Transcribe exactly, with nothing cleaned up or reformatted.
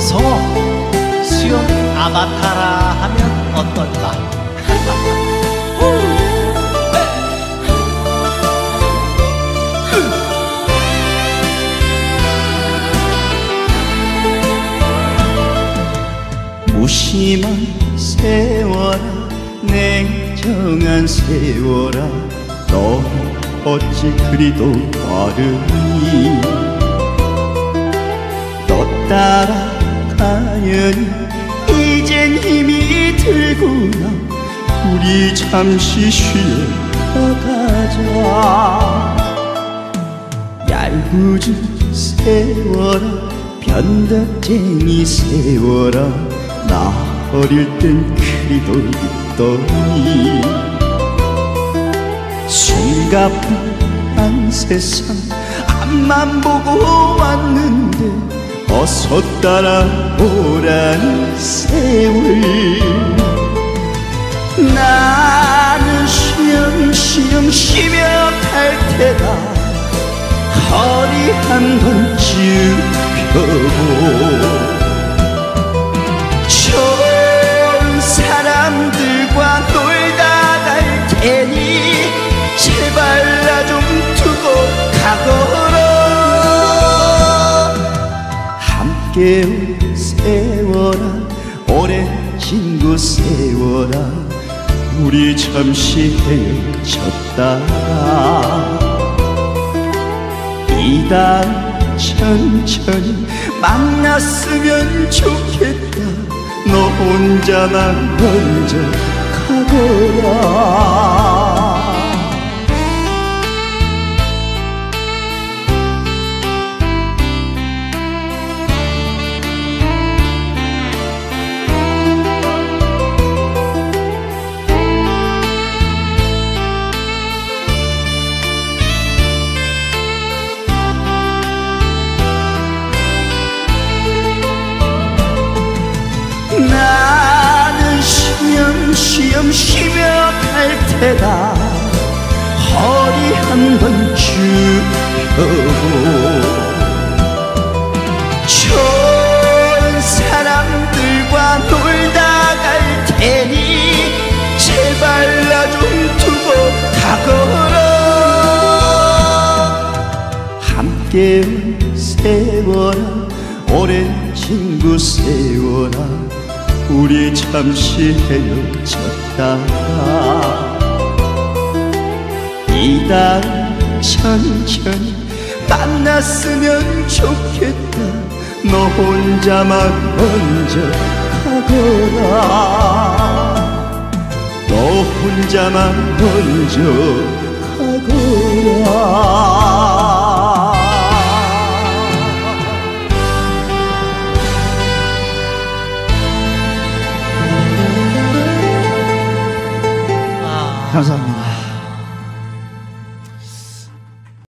성호, 수영 아바타라 하면 어떨까? 무심한 세월아, 냉정한 세월아, 너 어찌 그리도 빠르니? 너 따라가려니 이젠 힘이 들구나. 우리 잠시 쉬어가자. 얄궂은 세월아, 변덕쟁이 세월아, 나 어릴 땐 그리도 있더니. 숨가쁜 세상 앞만 보고 왔는데 어서 따라오라는 세월. 나는 쉬엄쉬엄 쉬며 갈 테다. 허리 한번 쭉 펴고 좋은 사람들과 놀다 갈 테니 제발 나 좀 두고 가거라. 함께 온 세월아, 오랜 친구 세월아, 우리 잠시 헤어졌다. 이다음 천천히 만났으면 좋겠다. 너 혼자만 먼저 가거라. 나는 쉬엄쉬엄 쉬며 갈 테다. 허리 한번 쭉 펴고 좋은 사람들과 놀다 갈 테니 제발 나 좀 두고 가거라. 함께 온 세월아, 오랜 친구 세월아, 우리 잠시 헤어졌다. 이다음 천천히 만났으면 좋겠다. 너 혼자만 먼저 가거라. 너 혼자만 먼저 가거라. 감사합니다.